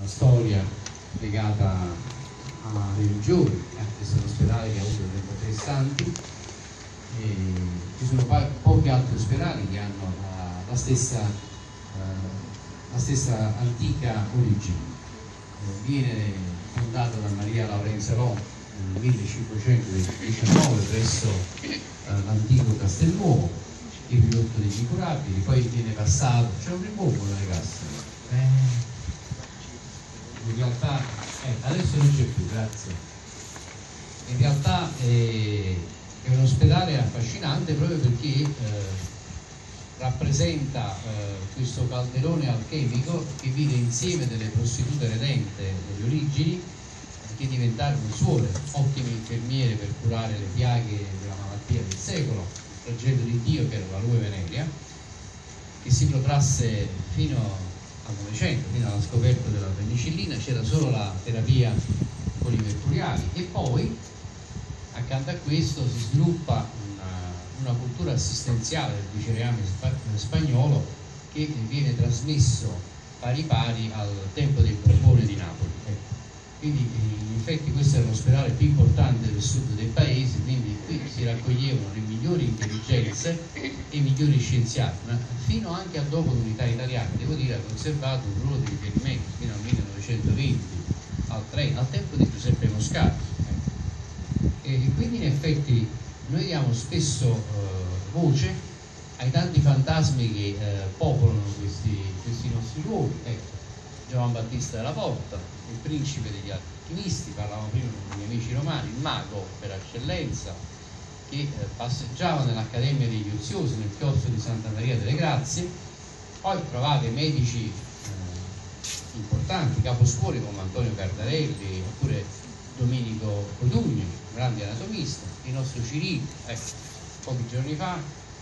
una storia legata a religioni, questo è un ospedale che ha avuto 33 santi, e ci sono pochi altri ospedali che hanno la stessa antica origine. Viene fondato da Maria Laurenza Ron nel 1519 presso l'antico Castelnuovo, il ridotto degli incurabili, poi viene passato, c'è un rimbombo nelle casse. In realtà adesso non c'è più, grazie. In realtà è un ospedale affascinante proprio perché rappresenta questo calderone alchemico che vide insieme delle prostitute redente delle origini che diventarono suore, ottime infermiere per curare le piaghe della malattia del secolo, il flagello di Dio che era l'aloe venerea, che si protrasse fino al Novecento, fino alla scoperta della penicillina. C'era solo la terapia con i mercuriali, e poi accanto a questo si sviluppa una cultura assistenziale del vicereame spagnolo che viene trasmesso pari pari al tempo del Borbone di Napoli. Quindi in effetti questo è l'ospedale più importante del sud del paese, quindi qui si raccoglievano le migliori intelligenze e i migliori scienziati, ma fino anche a dopo l'unità italiana, devo dire, ha conservato un ruolo di riferimento fino al 1920, al tempo di Giuseppe Moscati. E quindi in effetti noi diamo spesso voce ai tanti fantasmi che popolano questi nostri luoghi. Giovan Battista della Porta, il principe degli alchimisti, parlavamo prima con gli amici romani, il mago per eccellenza, che passeggiava nell'Accademia degli Oziosi, nel chiostro di Santa Maria delle Grazie. Poi trovate medici importanti, caposcuole come Antonio Cardarelli oppure Domenico Codugno, grande anatomista, il nostro Cirillo. Pochi giorni fa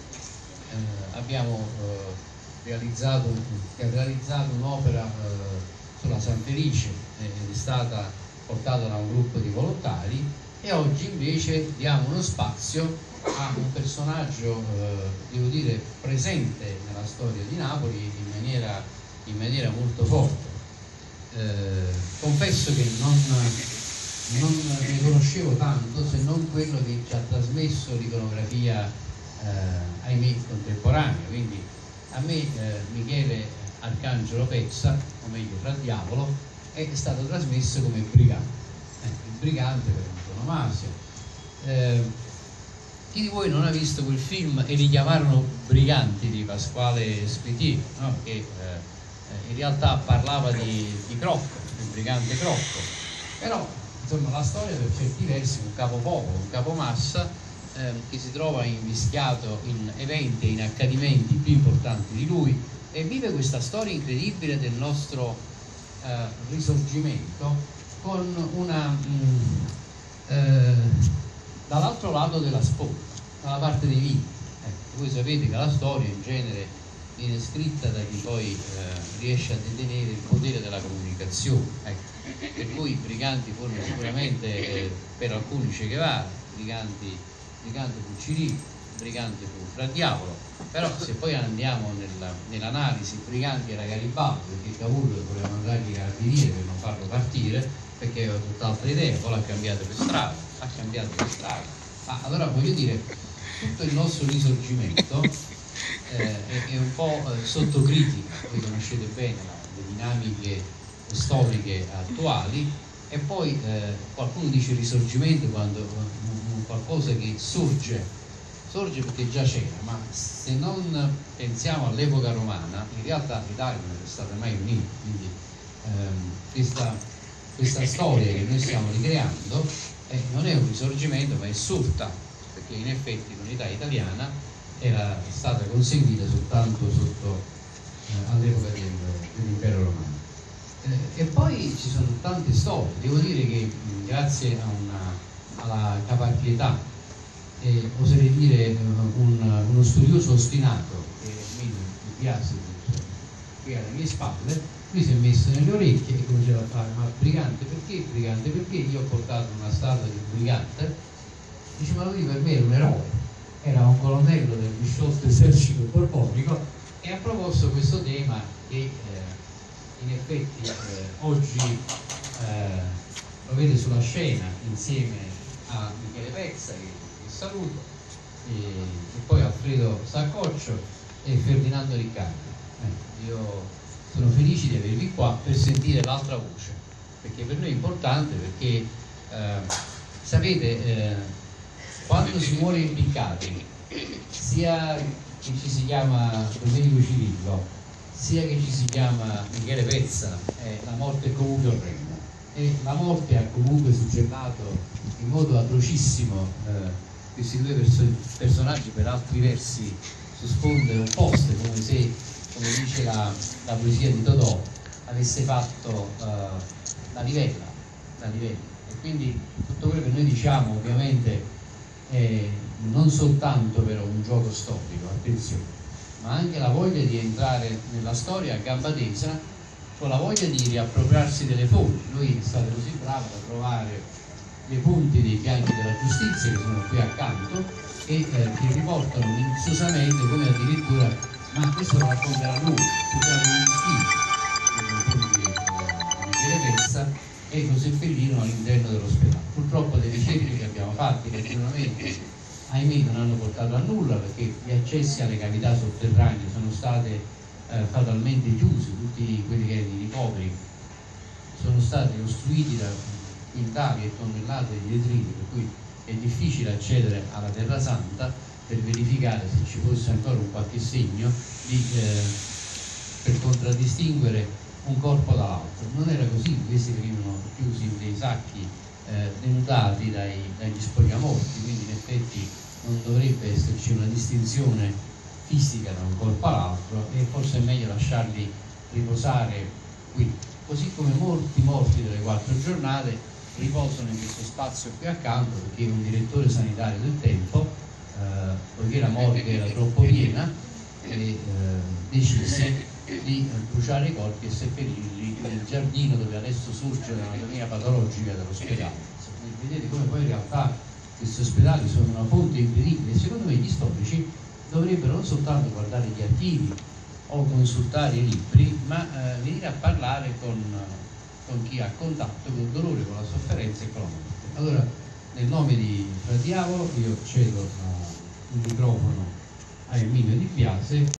abbiamo realizzato un'opera sulla Sant'Elice, ed è stata portata da un gruppo di volontari, e oggi invece diamo uno spazio a un personaggio, devo dire, presente nella storia di Napoli in maniera molto forte. Confesso che non ne conoscevo tanto, se non quello che ci ha trasmesso l'iconografia ahimè contemporanea. Quindi a me Michele Arcangelo Pezza, o meglio Fra Diavolo, è stato trasmesso come brigante, il brigante per antonomasia. Chi di voi non ha visto quel film E li chiamarono briganti di Pasquale Spitiero, no? Che in realtà parlava di Crocco, il brigante Crocco, però insomma la storia per certi versi è un capopopolo, un capomassa che si trova invischiato in eventi e in accadimenti più importanti di lui, e vive questa storia incredibile del nostro risorgimento con una dall'altro lato della sponda, dalla parte dei vivi. Voi sapete che la storia in genere viene scritta da chi poi riesce a detenere il potere della comunicazione. Per cui i briganti furono sicuramente per alcuni Che Guevara, brigante fu Cirillo, brigante fu Fra Diavolo, però se poi andiamo nell'analisi, il brigante era Garibaldi, perché Cavour voleva mandargli i carabinieri per non farlo partire, perché aveva tutt'altra idea, poi l'ha cambiato per strada, ma allora voglio dire, tutto il nostro risorgimento è un po' sotto critica. Voi conoscete bene le dinamiche storiche attuali, e poi qualcuno dice risorgimento quando qualcosa che sorge perché già c'era, ma se non pensiamo all'epoca romana, in realtà l'Italia non è stata mai unita. Quindi questa storia che noi stiamo ricreando non è un risorgimento, ma è sorta, perché in effetti l'unità italiana era stata conseguita soltanto all'epoca dell'impero romano. E poi ci sono tante storie. Devo dire che grazie alla caparbietà e oserei dire uno studioso ostinato che mi piace qui alle mie spalle, lui si è messo nelle orecchie e cominciava a fare: ma brigante perché? Brigante perché? Io ho portato una statua di brigante. Dice: ma lui per me era un eroe, era un colonnello del disciolto esercito borbonico, e ha proposto questo tema che in effetti oggi lo vede sulla scena insieme a Michele Pezza, che saluto, e poi Alfredo Saccoccio e Ferdinando Riccardi. Io sono felice di avervi qua per sentire l'altra voce, perché per noi è importante, perché sapete, quando si muore impiccati, sia che ci si chiama Domenico Cirillo, sia che ci si chiama Michele Pezza, la morte è comunque orrenda, e la morte ha comunque suggellato in modo atrocissimo questi due personaggi, per altri versi su sponde opposte, come se, come dice la poesia di Todò, avesse fatto la livella. E quindi tutto quello che noi diciamo ovviamente non soltanto però un gioco storico, attenzione, ma anche la voglia di entrare nella storia a gamba tesa, con la voglia di riappropriarsi delle fonti. Voi state così bravi a trovare le punti dei fianchi della giustizia, che sono qui accanto, e ti riportano minuziosamente come addirittura, ma questo lo racconterà lui, scusate gli stili nei confronti di Michele Pezza, e lo seppellirono all'interno dell'ospedale. Purtroppo le ricerche che abbiamo fatto continuamente, ahimè, non hanno portato a nulla, perché gli accessi alle cavità sotterranee sono state fatalmente chiusi, tutti quelli che erano i ricoveri sono stati ostruiti da quintali e tonnellate di detriti, per cui è difficile accedere alla Terra Santa per verificare se ci fosse ancora un qualche segno per contraddistinguere un corpo dall'altro. Non era così, questi venivano chiusi in dei sacchi denudati dagli spogliamorti, quindi in effetti non dovrebbe esserci una distinzione fisica da un corpo all'altro, e forse è meglio lasciarli riposare qui, così come molti morti delle 4 giornate riposano in questo spazio qui accanto, perché un direttore sanitario del tempo, poiché la morgue era troppo piena, decise di bruciare i corpi e seppellirli nel giardino dove adesso sorge l'anatomia patologica dell'ospedale. Vedete come poi in realtà questi ospedali sono una fonte incredibile, e secondo me gli storici dovrebbero non soltanto guardare gli archivi o consultare i libri, ma venire a parlare con chi ha contatto col dolore, con la sofferenza e con la morte. Allora, nel nome di Fra Diavolo, io cedo il microfono a Emilio Di Biase.